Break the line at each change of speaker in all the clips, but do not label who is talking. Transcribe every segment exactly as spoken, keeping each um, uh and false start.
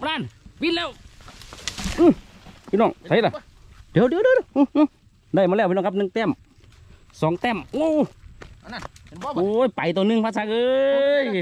นั่นบินแล้วพี่น้องใช่ละเดี๋ยวเดี๋ยวเดี๋ยวได้มาแล้วพี่น้องครับหนึ่งแต้มสองแต้มโอ้โอ้ยไปตัวหนึ่งพระสักเอ้ย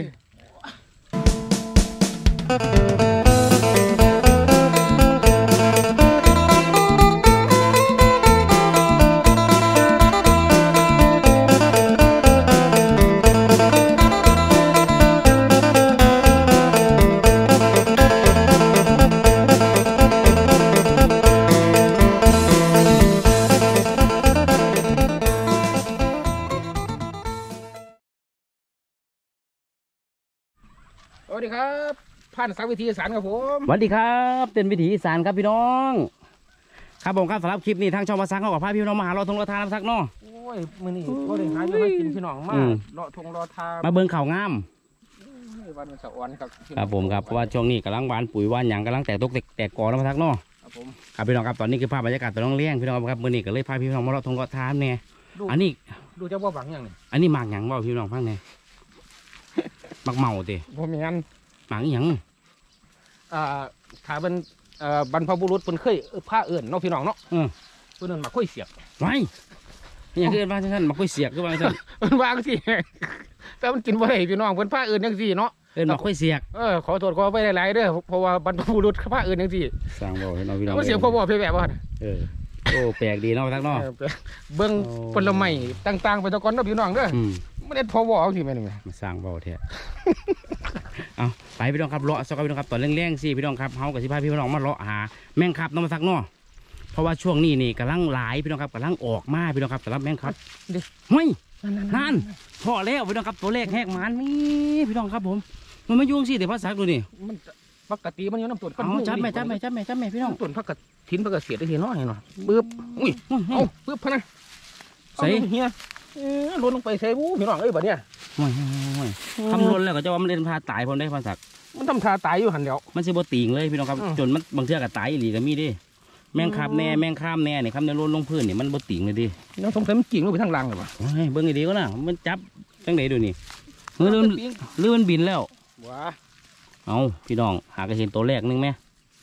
สวัสดีครับผ่านสักวิธีอีสานครับผม
สวัสดีครับเป็นวิถีอีสานครับพี่น้องครับผมครับสำหรับคลิปนี้ทางช่องมาซักเขากับพาพี่น้องมาหาเราทงเราทานน้ำซักเนาะ
โอ้ยมือนี่ก็เลยหาอยู่ให้กินพี่น้องมากเลาะทงเลาะทา
มาเบิ่งข่าวงาม
วันสะอ่อนครับ
ครับผมครับเพราะว่าช่วงนี้กำลังหวานปุ๋ยหวานหยางกำลังแตกตกแตกกอน้ำซักเนาะ
ครับผม
ครับพี่น้องครับตอนนี้คือภาพบรรยากาศตอนน้องเลี้ยงพี่น้องครับมือนี้ก็เลยพาพี่น้องมาเลาะทงเลาะทานเนี่ยอันนี้
ดูจะว่าหวังอย่างนี้
อันนี้หมากหยางว่าพี่น้องฟังเนี่ยหมากเมาติ
ผมมีอัน
หมากหยาง
อ่าถ้าเป็นอ่าบรรพบุรุษเป็นเคยผ้าเอื่นเนาะพี่น้องเนาะเพื่อนมาค่อยเสียบ
ไว้อย่างที่เอิ้นว่าท่านมาค่อยเสียบคือว่าท่าน
มันวางสิแต่มันกินบ่ได้พี่น้องเพื่อนผ้าเอื่นยังสิเนาะ
เอิ้นมาค่อยเสียบ
เออขอโทษขอไปหลายๆเด้อเพราะว่าบรรพบุรุษผ้าเอื่นยังสิ
สร้างบ่ให้น้องพี่น้อง
มันเสียงพ่อบอกพี่แบบว่า
เออโอ้แปลกดีเนาะทักเนาะ
เบิ้งผลไม้ต่างๆไปตะกอนเนาะพี่น้องเด้อไม่ได้พอบอกสิแม่นมั้ย
มาสร้างบ่แท้เอาไปพี่น้องครับเลาะสักพี่น้องครับตอนเร่งๆสิพี่น้องครับเฮากับสิพาพี่น้องมาเลาะหาแมงครับน้องมาสักเนาะเพราะว่าช่วงนี้นี่กำลังหลายพี่น้องครับกำลังออกมาพี่น้องครับสำหรับแมงครับเฮ้ยนั่นพอแล้วพี่น้องครับตัวเลขแหกมันนี่พี่น้องครับผมมันไม่ยุ่งสิเดี๋ยวพระสักดูนี่
มันปกติมันอยู่น้ำตุ่น
เอาจับแม่จับแม่จับแม่จับแม่พี่น้อง
ตุ่นพักกระถิ่นพักกระเสียดได้ทีน้อยหน่อยปึ๊บอุ้ยเอาปึ๊บพะนะ
ใส่
เฮียล้นลงไปใส่บู๊พี่น้องเอ้ยแบบเนี้ย
ทำล้นแล้วก็จะว่ามันเล่นพาตายพอได้พระสัก
มันทำทาตายอยู่หันเดียว
มันสิบติ่งเลยพี่น้องครับจนมันบางเทื่อกับตายอีหลีก็มีดิแมงคาบแน่แมงข้ามแน่เนี่ยครับในล้นลงพื้นเนี่ยมันบติ่งเลยดิ
น้องสงสัยมันกิ่งลงไปทางล่างเลยป่ะ
เบิ้งดีก็นะมันจับจังไหนดูนี่เลื่อนเลื่อนบินแล้ว
ว้า
เอาพี่น้องหากระเชนตัวแรกนึงไหม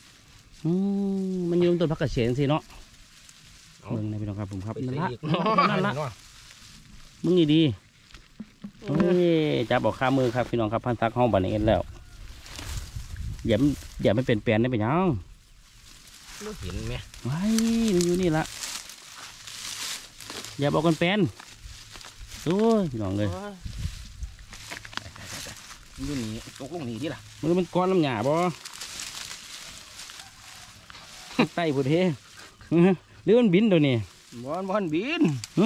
มันยืมต้นพักกระเชนสิเนาะเบิ้งนะพี่น้องครับผมครับนั่นละนั่นละมึงดีดีจับออกข้ามือครับพี่น้องครับพันซักห้องบันเอ็นแล้วอย่าอย่าไม่เป็นแปลนได้เป็นยัง
ไม่เห็นไหม
ไว้มันอยู่นี่ละอย่าบอกกันแปลนโอ้ยพี่น้องเลย
อยู่นี่ตกลงนี่ดิล่ะ
มันเป็นก้อนน้ำหยาบ่ไต่ผุดเทหรือมันบินตัวนี้
บอลบอลบิน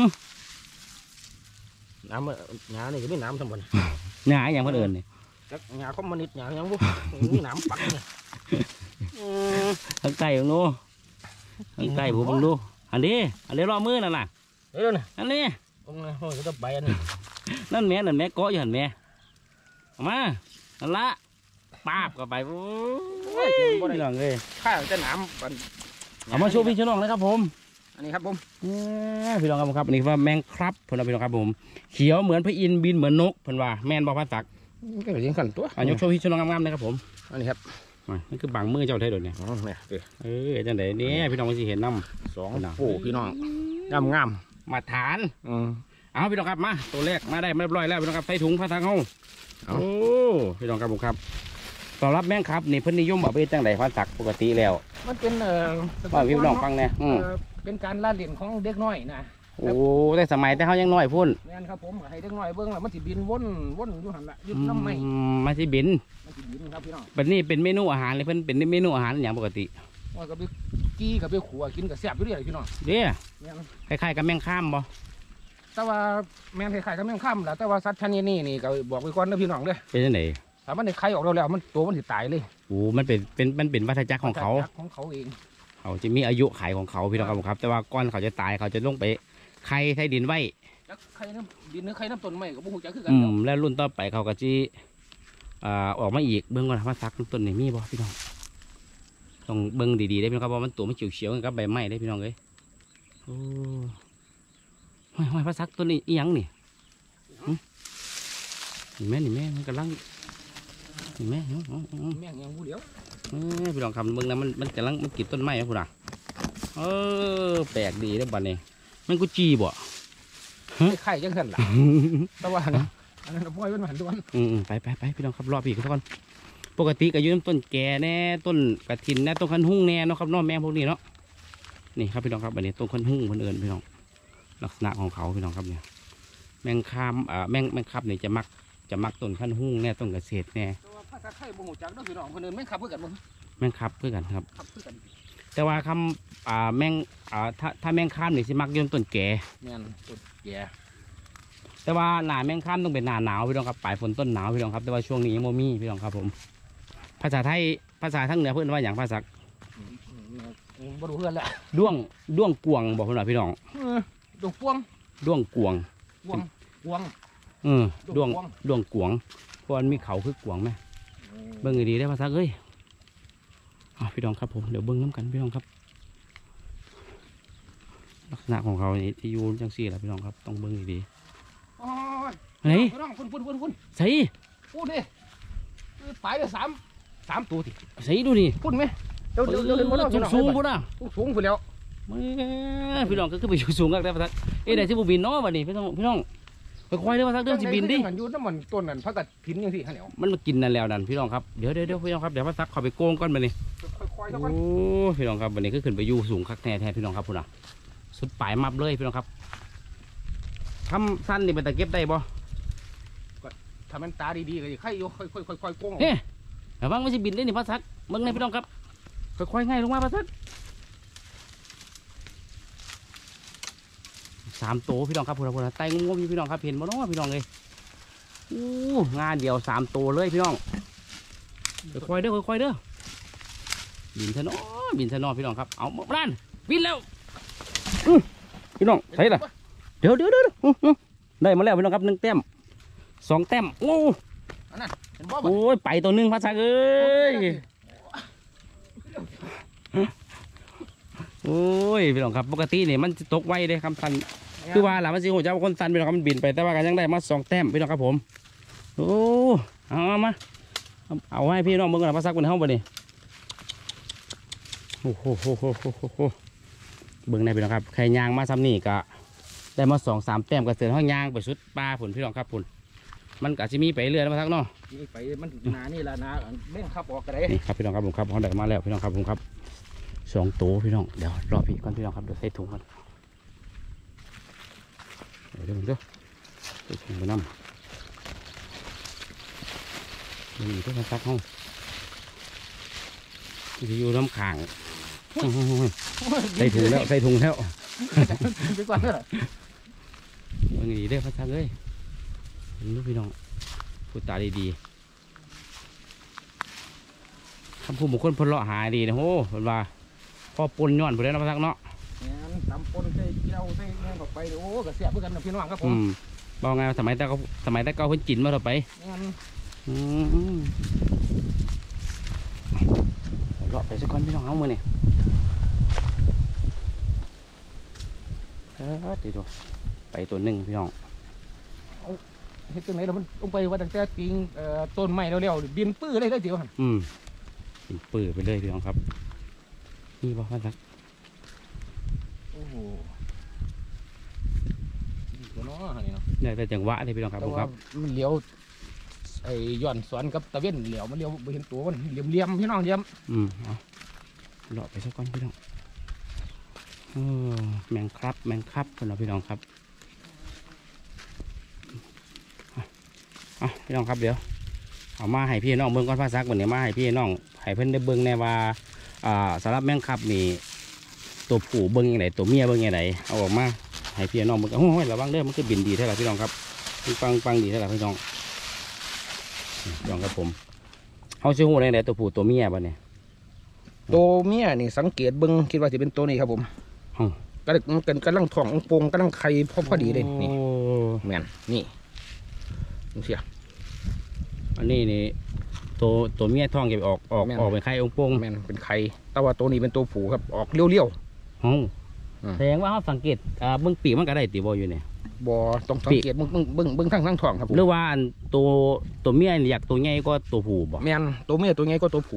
น้ำหยาเนี่ยจะไม่น้ำทั้งหมด
หยาอย่างคนอื่นนี่
หยาคอมมิวนิสต์หยาอย่างพวกนี่น้ำปักเนี่ย
ทั้งไก่ของนู้ทั้งไก่ผมของนู้อันนี้อันนี้รอมือนั่นน่ะ
เอ้ยนี่
อันนี้
โอ้ยโอ้ยจะไปอันนี้
นั่นแม่นั่นแม่เกาะอยู่หันแม่มานั่นละปาบก็ไปโอ้ยพี่น้องเลย
ข้าวจะน้ำ
เอามาโชว์พี่น้องนะครับผม
อันนี้ครับผม
พี่น้องครับผมครับอันนี้ว่าแมงครับพี่น้องพี่น้องครับผมเขียวเหมือนพระอินทร์บินเหมือนนกเพิ่นว่าแมนบอกภาษา
ก็เป็นยังกันตัว
อันนี้โชว์พี่น้องงามๆนะครับผม
อันนี้ครับ
นี่คือบางมือเจ้าไทยโดดเนี่ยเออจังไหนเนี่ยพี่น้องมันสิเห็นน้ำ
สองโอ้พี่น้องงามงาม
มาฐานเอาพี่น้องครับมาตัวแรกมาได้เรียบร้อยแล้วพี่น้องครับใส่ถุงพระทางเขาโอ้พี่น้องครับผมครับตอนรับแมงครับนี่เพิ่นนิยมเอาไปจังไหนพันสักปกติแล้ว
มันเป็นเอ่อ
ว่าพี่น้องฟังเนี่ย
เป็นการล่าเล่นของเด็กน้อยนะ
โอ้แต่สมัยแต่เขายังน้อยพุ่น
แม่นครับผมให้เด็กน้อยเบิ้งแล้วมันสิบินวนวนอยู่หันละยึดน้ำไม่
มันสิบิน
มันสิบินครับพี่น้อง
เป็นนี่เป็นเมนูอาหารเลยเพิ่นเป็นเมนูอาหารอย่างปกติ
ว่ากับไปกี้กับไปขัวกินกับแซ่บอยู่เรื่อยพี่น้อง
เด้คล้ายๆกับแมงข้ามบ่
แต่ว่าแมงคล้ายๆกับแมงข้ามแหละแต่ว่าสัตว์ชนิดนี้นี่ก็บอกไปก่อนนะพี่น้องเด้อ
เป็นยังไง
ถ้ามันได้ไข่ออกแล้วมันตัวมันสิตายเลย
โอ้มันเป็นเป็นมันเป็นวัฏจักรของเขา
ของเขาเอง
เขาจะมีอายุไขของเขาพี่น้องครับแต่ว่าก้อนเขาจะตายเขาจะลงไปไข่ใส่ดินไว้
ไข่น้ำดินหรือไข่น้ำต้นไม้กับบุ้งจักคือกั
นอืมแล้วรุ่นต่อไปเขาก็จะอ่าออกมาอีกเบื้องก่อนว่าซักต้นไหนมีบ่พี่น้องต้องเบื้องดีๆได้พี่น้องครับว่ามันตัวมันเขียวๆกับใบไม้ได้พี่น้องเลยโอ้ห้อยห้อยพระซักต้นนี้อีหยังนี่เห็นไหมนี่แม่มันกำลังเห็นไหม
แม่ยังผู้เดียว
เออพี่น้องครับเบิ่งนะมันมันกำลังมันกินต้นไม้นะคุณอ่ะเออแปลกดีได้อบัดนี้มันกุจีบ่
ไข่จังสั่นล่ะแต่ว่าอันนั้นพ่อยมันหันด้วน
อืมไปไปไปพี่น้องครับรอพี่ก่อนปกติก็อยู่ต้นแก่แน่ต้นกระถินแน่ต้นคันหุ่งแน่เนาะครับน้องแมงพวกนี้เนาะนี่ครับพี่น้องครับอันนี้ต้นคันหุ่งเพิ่นเอิญพี่น้องลักษณะของเขาพี่น้องครับเนี่ยแมงคามอ่าแมงแมงคับเนี่ยจะมักจะมักต้นคันหุ่งแน่ต้นเกษตรแน่
ภาษาไทยบ่ฮู้จักเด้อพี่น้องคนอื่นแม่งขับเพื่อกันบ่
แมงคับเพื่อกันครับ
ขับเพื่อกัน
แต่ว่าคำอ่าแมงอ่าถ้าถ้าแมงคามนี่สิมักอยืนต้นแก่
แม่นต้นแก่
แต่ว่าหน้าแมงคามต้องเป็นหน้าหนาวพี่น้องครับปลายฝนต้นหนาวพี่น้องครับแต่ว่าช่วงนี้ยังโมมีพี่น้องครับผมภาษาไทยภาษาทั้งเหนือเพื่อนว่าอย่างภาษา
บ่รู้เพื่อนแล้ว
ด้วงด้วงกวงบอกพี่น้องพี่น้อง
ดอกพวง
ด้วงกวง
พวงพวง
เออด้วง
ด้วงกวง
ด้วงกวงเพราะมันมีเขาคือกวงไหมเบิ้งให้ดีได้ภาษาเอ้ยอ่ะพี่น้องครับผมเดี๋ยวเบิ้งน้ำกันพี่น้องครับลักษณะของเขานี่ที่อยูจังซี่แหละพี่น้องครับต้องเบิ้งให้ดี
โอ้ย
เฮ้ย
พี่น้องพุ่นพุ่นพุ่นพุ่น
ใส่
พูดดิไปเลยสามสามตัวที
ใส่ดูนี่
พุ่นไหมเดี๋ยวเดี๋ยวเดี๋ยวเห็นบ่แล้ว
สูงสูงพุ่นอ่ะ
สูงพุ่นแล้ว
แม่พี่น้องก็คือไปอยู่สูงกันได้ภาษาเอ้ยไหนที่บุบินเนาะวันนี้พี่น้องพี่น้องไปควายเด้อภาษาเรื่องสิบินดิ
มันอยู่น้ำมันต้นนั่นพักกัดพินยังสิข้าวเหนียว
มันมากินนั่นแล้วนั่นพี่น้องครับเดี๋ยวเดี๋ยวเดี๋ยวพี่น้องครับเดี๋ยวภาษาขอไปโกงก่อนมานี่
ค่อยๆ
โอ้
เท่ากัน
พี่น้องครับวันนี้ก็ขึ้นไปอยู่สูงคักแน่แท้พี่น้องครับพุ่นอ่ะสุดปลายมับเลยพี่น้องครับทำสั้นนี่เป็นตะเก็บได้บ่
ถ้ามันตาดีๆก็ค่อยๆค่อยๆค่อยๆโกง
เฮ้ยระวังไม่ใช่บินได้นี่ภาษาเมืองในพี่น้องครับค่อยๆง่ายลงมาภาษาสามโตพี่น้องครับพุ่นอ่ะพุ่นอ่ะไต่งงๆพี่น้องครับเห็นบ่เนาะพี่น้องเลยอู้งานเดียวสามโตเลยพี่น้องค่อยๆเด้อค่อยๆเด้อบินซะเนาะบินซะเนาะพี่น้องครับเอาหมดร้านบินแล้วอื้อพี่น้องใช่ล่ะเดี๋ยวเดี๋ยวเดี๋ยวอื้ออื้อได้มาแล้วพี่น้องครับหนึ่งแต้มสองแต้มโอ้
อันนั้นเห็นบ่
โอ้ยไปตัวหนึ่งภาษาเอ้ยโอ้ยพี่น้องครับปกตินี่มันจะตกไวเลยคำสันคือว่าหล่ะมันสิโหเจ้าคนสันพี่น้องครับมันบินไปแต่ว่ากันยังได้มาสองแต้มพี่น้องครับผมโอ้เอาเอามาเอาเอาให้พี่น้องเบิ่งกันภาษาคนในห้องบ่นี่โอ้โหโหโหโหโหโหเบิ่งในพี่น้องครับใครยางมาซ้ำนี่ก็ได้มาสองสามแต้มก็เสือห้องยางไปสุดปลาผุนพี่น้องครับผุนมันก็จะมีไปเรื่อยนะภาษาเนาะ
นี่ไปมันหนานี่ละนาแม่งขับออกกระไร
นี่ครับพี่น้องครับผมครับเขาได้มาแล้วพี่น้องครับผมครับสองตัวพี่น้องเดี๋ยวรอพี่ก่อนพี่น้องครับเดี๋ยวใส่ถุงก่อนเดี๋ยวเดี๋ยวผมเดี๋ยวใส่ถุงไปน้ำนี่ก็มาซักห้องจะอยู่น้ำขังใส่ถุงแล้วใส่ถุงแล้ว
ไปก่อนเถอะ
มันดีได้อพระซักเอ้ยเห็นลูกพี่น้องพูดตาดีๆคำพูดบุคคลพลเลาะหาดีนะโหเป็นว่าพอปนย้อนไปแล้วนะพระซักเนาะ
งั้นตำปนใส่เจียวใส่แมงเข้าไปโอ้กระเสียบเพื่อนพี่น้องครับผ
อื
ม
มบอกไงสมัยแต่เขาสมัยแต่เก่าเพิ่นจินมาต่อไป
งั้น
อืมเลาะไปสักคนพี่น้องเอามือนี่เออดีดูไปตัวหนึ่งพี่น้อง
เฮ็ดจังไหนแล้วมันลงไปว่าตั้งแต่ปิงเอ่อต้นไม้เร็วๆบินปื้อเลยได้เดียวหั่น
อืมเป็นปื้อไปเลยพี่น้องครับนี่บอกว่าสัก
โอ้โหดีกว่าเนาะนี่เนาะ
เนี่ยแต่จังหวะเลยพี่น้องครับ
แต่
ผมค
ว่า
รับ
มันเลี้ยวไอ้ย้อนสวนกับตะเวนเหลียวมันเลี้ยวบ่เห็นตัวมันเหลี่ยมๆพี่น้องเหลี่ยม
อืมเอาเลาะไปสักคนพี่น้องเออแมงครับแมงครับคนเราพี่น้องครับอ่ะพี่น้องครับเดี๋ยวเอามาให้พี่น้องเบิ้งก้อนผ้าซักวันนี้มาให้พี่น้องให้เพิ่นได้เบิ้งแน่ว่าอ่าสำหรับแมงครับนี่ตัวผู้เบิ้งยังไงตัวเมียเบิ้งยังไงเอาออกมาให้พี่น้องเบิ้งโอ้ยระวังเด้อมันคือบินดีเท่าไหร่พี่น้องครับปังปังดีเท่าไหร่พี่น้องพี่น้องครับผมเขาชื่อหูอะไรตัวผู้ตัวเมียบ้าเนี่ย
ตัวเมียนี่สังเกตเบิ่งคิดว่าจะเป็นตัวนี้ครับผม
อ๋อ
กำลังมันกำลังท้ององโปงกำลังไข่พอพอดีเลยนี่
โอ้
แม่นนี่ดูเสีย
อันนี้นี่ตัวตัวเมียท้องจะออกออก
แม่น
ออกเป็นไข่องค์โป่ง
แม่นเป็นไข่แต่ว่าตัวนี้เป็นตัวผู้ครับออกเลี้ยว
อ๋อ
อืม
แสดงว่าเขาสังเกตอ่าเบื้องปีกมันก็ได้ตีบออยู่เนี่ย
ๆบ่ต้องสังเกตเบิ่งเบิ่งเบิ่งเบิ่งทั้งทั้งท้องครับผม
หรือว่าอันตัวตัวเมียนี่อยากตัวใหญ่ก็ตัวผู้บ่
แม่นตัวเมียตัวไงก็ตัวผู้
อ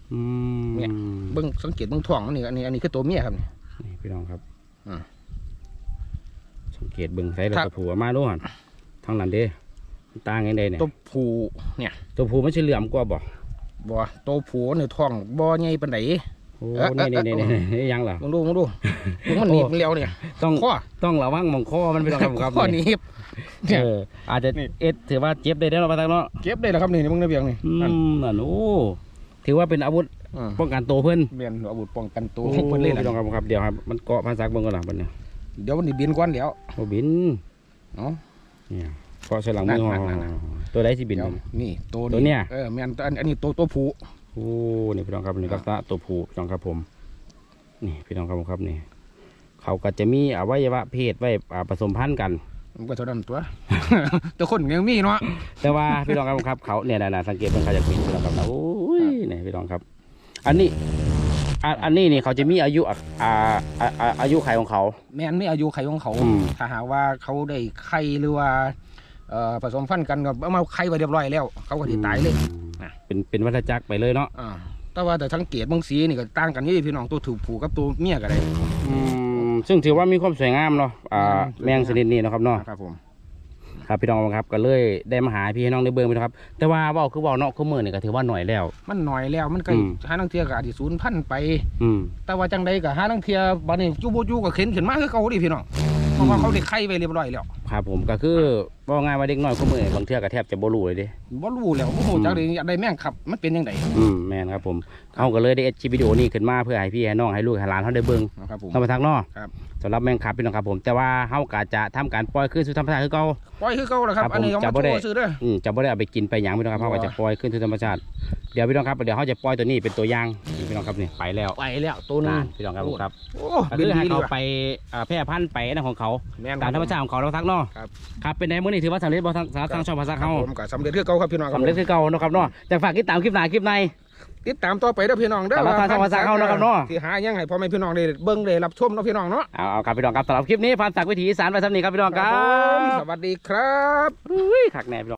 อืม
เนี่ย เบิ่งสังเกตเบิ่งท้องมันนี่อันนี้อันนี้คือตัวเมียครับนี่
นี่พี่น้องครับ
อ่า
สังเกตเบิ่งใส่เรา
ครับ
ตัวผู้มาดูหันทางนั้นเด้มันต่างยังไงเนี่ย
ตัวผู้เนี่ย
ตัวผู้มันสิเหลื่อมกว่าบ่
บ่ตัวผู้นี่ท้องบ่ใหญ่ปานใด
โอ้
เอ๊ะ
นี่
เอ๊ะ
นี่
เอ๊ะ
นี่นี่ยังล่ะ
มึงดูมึงดูมึงมันหนีบมันเลี้ยวเนี่ย
ต้อง
ข้อ
ต้องระวังหมองคอมันพี่น้องครับครับ
ข้อหนีบ
เอออาจจะ
นี่
เอ็ดถือว่าเจ็บได้เด้อเราะมาทางเนาะ
เก็บได้แล้วครับนี่นี่มึงได้เบียงนี่
อื
นั่น
มนั่นโอ้ถือว่าเป็นอาวุธ
อืม
ป้องกันตัวเพิ่น
เมียนอาวุธป้องกันตัว
โอ้
ของเพิ่นเลย
พี่น้อง
ล่ะ
ครับครับเดี๋ยวครับมันเกาะพันซักเบิ่งก่อนล่ะบัดนี้
เดี๋ยวมันนี่บินก้อนแล้ว
โอ้บิน
เนาะ
เนี่ยเกาะใส่หลังมือ
นั่น
ห่อ
นั่นนั่น
ตัวใดสิบิน
เดี๋ยวนี่ตัว
ตัวเนี่ย
เออเมียนอันอันนี้ตัวตัวผู้
โอ้นี่พี่น้องครับนี่ลักษณะตัวผู้พี่น้องครับผมนี่พี่น้องครับผมครับนี่ เขาก็จะมีอวัยวะเพศไว้อ่าผสมพันธุ์กัน
มันก็เท่านั้นตัว แต่คนยังมีเนาะ
แต่ว่าพี่น้องครับผมครับเขาเนี่ยนะสังเกตเป็นเขาจะบินพี่น้องครับนะโอ้ยนี่พี่น้องครับ อันนี้อ่ะอันนี้นี่เขาจะมีอายุอ่ะอ่าอ่าอ่าอายุไขของเขา
แม่นไม่อายุไขของเขา
อืม
ถ้าหากว่าเขาได้ไข่หรือว่าเอ่อผสมพันธุ์กันก็เอามาไข่ไว้เรียบร้อยแล้ว เขาก็ที่ตายเลย อ่ะ
เป็นเป็นวัฏจักรไปเลยเนาะ
อ่าแต่ว่าแต่สังเกตบางสีนี่ก็ต่างกันนี่พี่น้องตัวถูกผูกกับตัวเมียก็ได้
อืมซึ่งถือว่ามีความสวยงามเนาะอ่า
อืม
แมงชนิดนี้เนาะครับเนาะ
ครับผม
ครับพี่น้องครับก็เลยได้มาหาพี่น้องได้เบิ่งไปนะครับ แต่ว่าเว่าคือเว่าเนาะคือมือนี่ก็ถือว่าหน่อยแล้ว
มันหน่อยแล้วมันก็
อืม
หานังเทียก็อาจจะสูญพันธุ์ไป
อืม
แต่ว่าจังใดก็หานังเทียบัดนี้จูบูจูก็เข็นขึ้นมาคือเก่าดิพี่น้องเพราะว่าเขาได้ไข่ไว้เรียบร้อยแล้ว
ครับผมก็คือว่าง่ายว่าเด็กน้อยก็มือบางเทื่อก็แทบจะบ่รู้เลยเดิ
บ่รู้แล้วโอ้โหจังใดอยากได้แม่งขับมันเป็นยังไง
อืมแม่นครับผมเขาก็เลยได้เอ็ดคลิปวิดีโอนี้ขึ้นมาเพื่อให้พี่ให้น้องให้ลูกให้หลานเขาได้เบิ่ง
นะครับผม
ต้องมาทักเนาะ
ครับ
สำหรับแมงครับพี่น้องครับผม แต่ว่าเขาก็จะทำการปล่อยคืนสู่ธรรมชาติคือเก่า
ปล่อยคือเก่าแล้วครับ
ครับผม
อันนี้เอา
จั
มา
บบ่ได้
โชว์ซื้อเด้อ
อืมจะบ่ได้เอาไปกินไปหยังพี่น้องครับเขาก็จะปล่อยคืนสู่ธรรมชาติเดี๋ยวพี่น้องครับเดี๋ยวเขาจะปล่อยตัวนี้เป็นตัวอย่างนี่พี่น้องครับนี่ไปแล้ว
ไปแล้วตัวหนึง
นั่นพี่น้องครับผมครับ
โอ้
ก็
บิ
คื
น
อให้
ดีดี
เขา
ว่ะ
ไปอ่าแพร่พันธุ์ไปนั่นของเขา
แม่น
ตามธรรมชาติของเขาเราทักเนาะ
ครับ
ครับเป็นไงมื้อนี้ถือว่าสำเร็จบ่ทางทางช่องภาษา
ครับ
เขา
ผมก็สำเร็จคือเก่าครับพี่น้องครับ
สำเร็จคือเก่าเนาะครับเนาะแต่ฝากติดตามคลิปหน้าคลิปใน
ติดตามต่อไปเด้อพี่น้องเด้อ
สำหรับทางช่องภาษาเขาเนาะครับเนาะ
ที่หายังให้พ่อแม่พี่น้องได้เบิ่งได้รับชมเนาะพี่น้องเนาะ
เอาเอาครับพี่น้องครับสำหรับคลิปนี้พันศักดิ์วิถีอีสานไปสำนีครับพี่น้องครั
ผม
บ
สวัสดีครับ
อุ้ยขักแน่พี่น้อง